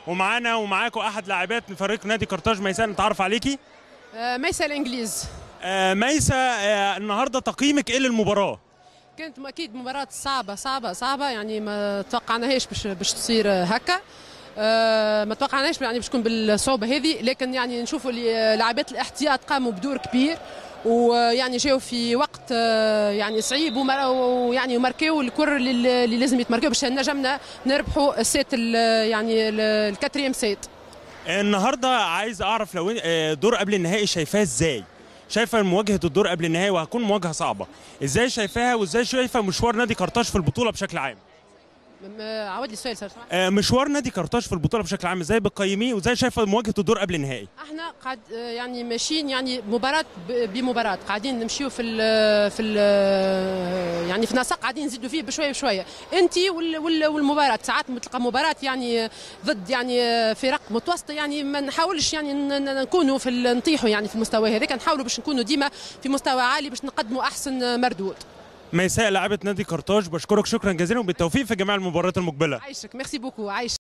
ومعانا ومعاكم احد لاعبات فريق نادي قرطاج، ميساء، نتعرف عليكي. ميساء الانجليز. ميساء، النهارده تقييمك ايه للمباراه؟ كانت اكيد مباراة صعبة يعني ما توقعناهاش باش تصير هكا. ما توقعناش يعني باش تكون بالصعوبة هذه، لكن يعني نشوفوا اللي لاعبات الاحتياط قاموا بدور كبير، ويعني جاوا في وقت يعني صعيب، ويعني وماركيو الكر اللي لازم يتماركيو باش نجمنا نربحوا السيت يعني الكاتريام سيت. النهارده عايز اعرف لو دور قبل النهائي شايفاه ازاي؟ شايفه مواجهه الدور قبل النهائي وهتكون مواجهه صعبه، ازاي شايفاها وازاي شايفه مشوار نادي قرطاج في البطوله بشكل عام؟ عاود لي السؤال صار. مشوار نادي قرطاج في البطوله بشكل عام ازاي بتقيميه، وازاي شايفه مواجهه الدور قبل النهائي؟ احنا قاعد يعني ماشيين يعني مباراه بمباراه، قاعدين نمشيو في يعني في نسق قاعدين نزيدوا فيه بشويه بشويه. انت والمباراه ساعات تلقى مباراه يعني ضد يعني فرق متوسطه، يعني ما نحاولش يعني نكونوا نطيحوا يعني في المستوى هذاك، نحاولوا باش نكونوا ديما في مستوى عالي باش نقدموا احسن مردود. ميساء لاعبة نادي قرطاج، بشكرك شكرا جزيلا وبالتوفيق في جميع المباريات المقبله. عايشك، ميرسي بوكو، عايش.